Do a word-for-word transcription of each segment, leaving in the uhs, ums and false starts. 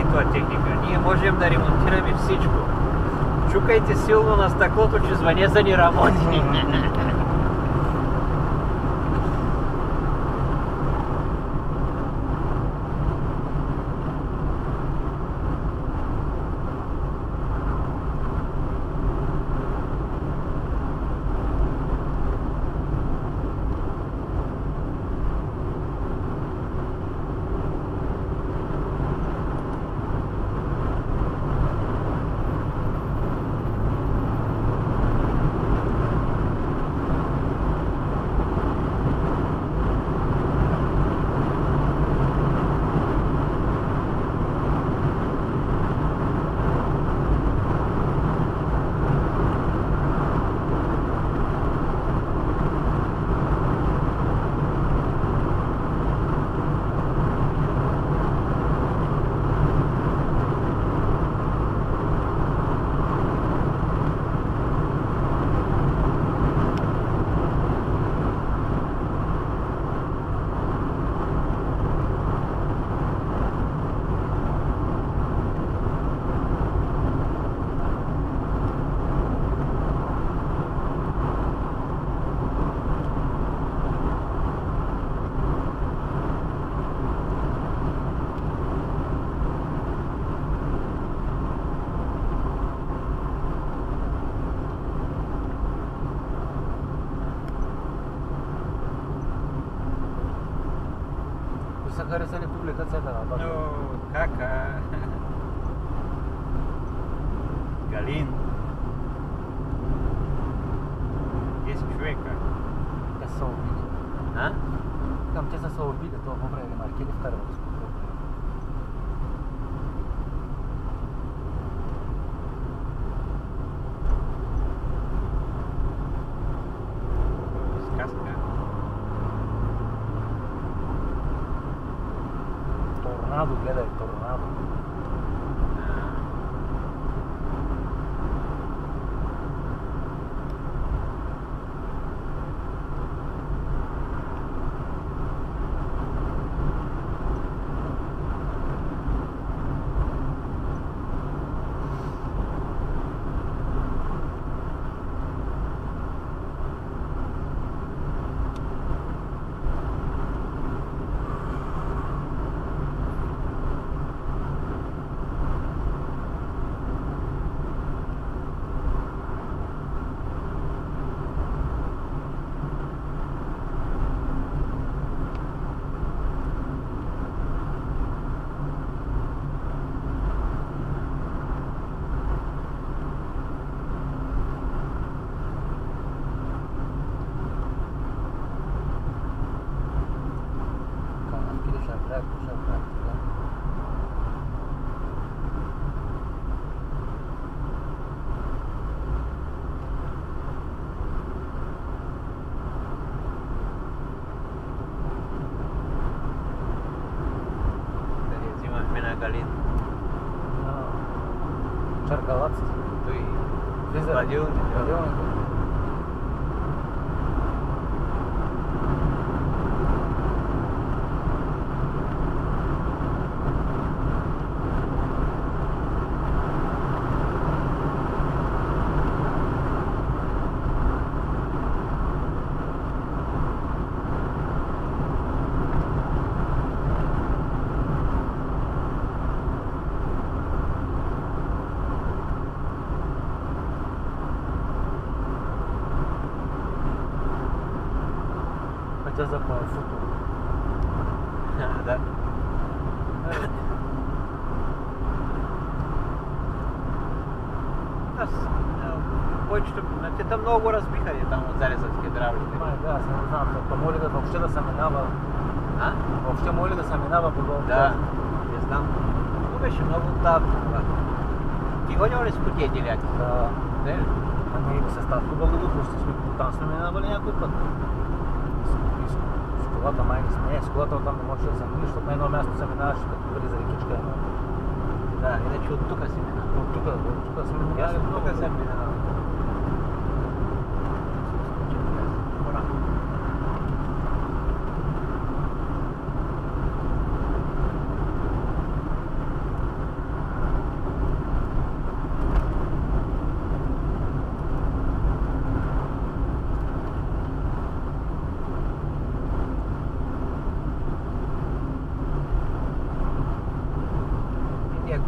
ремонтова техника. Ние можем да ремонтираме всичко. Чукайте силно на стъклото, че звъня за ни работи. Са харесали публикацията на Бака? Но, кака? Галин. десет човека. Те са обиди. А? Към те са се обиди, това по време маркели вкарват. Торнадо, гледай, торнадо. Галин. Чаргалац. Той Влиза. Владилник. Владилник. Пътя за Панфуто. Да. Аз, повечето, те там много го разбиха и там от зарезът хидравлите. Май, да, аз не знам, то моли да въобще да се минава. А? Въобще моли да се минава по долу. Да, не знам. Но беше много отдавна. Ти ходил ли с кутия деляки? Да. Не? Ами се статко Благодуховство, там сме минавали някой път. С колата май не сме. Е, с колата оттам не можеш да се минеш, защото на едно място се минаваш като влиза рекичка едно. Да, иначе от тук си минава. От тук, от тук сме минали. Аз от тук съм минал.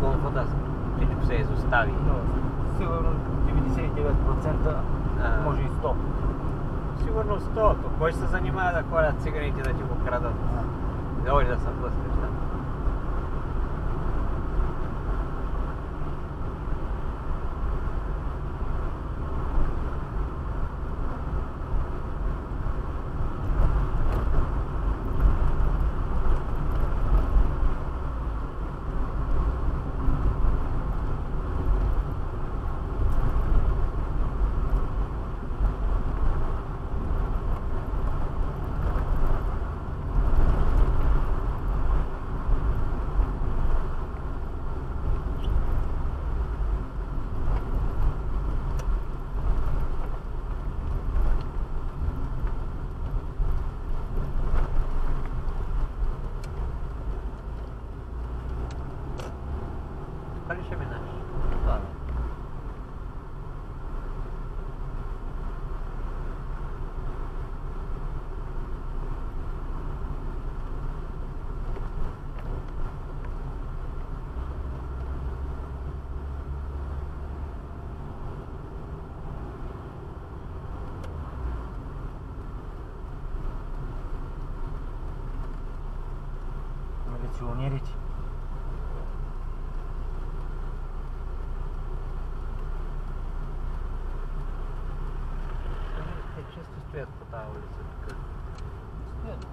гонфата, всичко се изостави. Но сигурно деветдесет и девет процента, А. може и сто. Сигурно сто. То кой се занимава да ходят циганите да ти го крадат? Не може да се блъскаш там. Дали ще минаш? Да, да. Милиционерите. Те често стоят по тази улица тук. Стоят.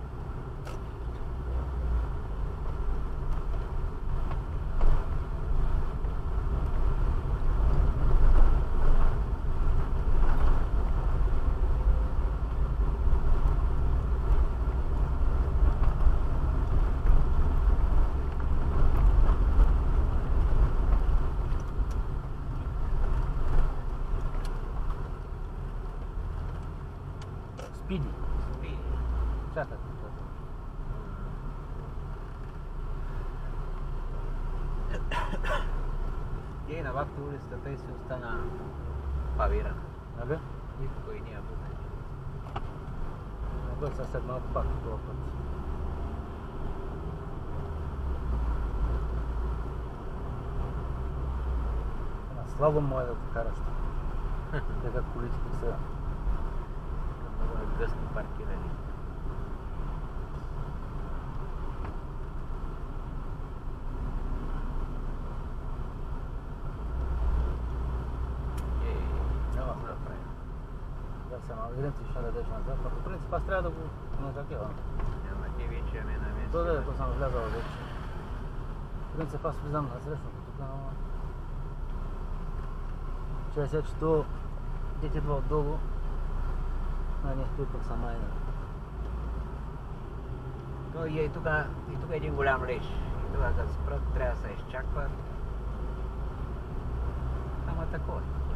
Спиди. И Чакай. Ей, на вакта улицата тъй си остана павирана. Нали? Никой не я буде. Бъх се седнал пак този път. На слабо му е да те караш. Така колите тук са. Много е гъсно паркирани. Ей, Няма какво направим? Да се малирам, ти ще дадеш назад. По принцип аз трябва да го натакивам. Няма ти вече ме на место. То да е, то съм влязал вече. В принцип аз влизам на срещното тук, но... Че сега, че то... Дете идва отдолу. А не, той пък са майна. То е и тук, и тук е един голям леш. И тук като спрат трябва да се изчаква. Ама такова.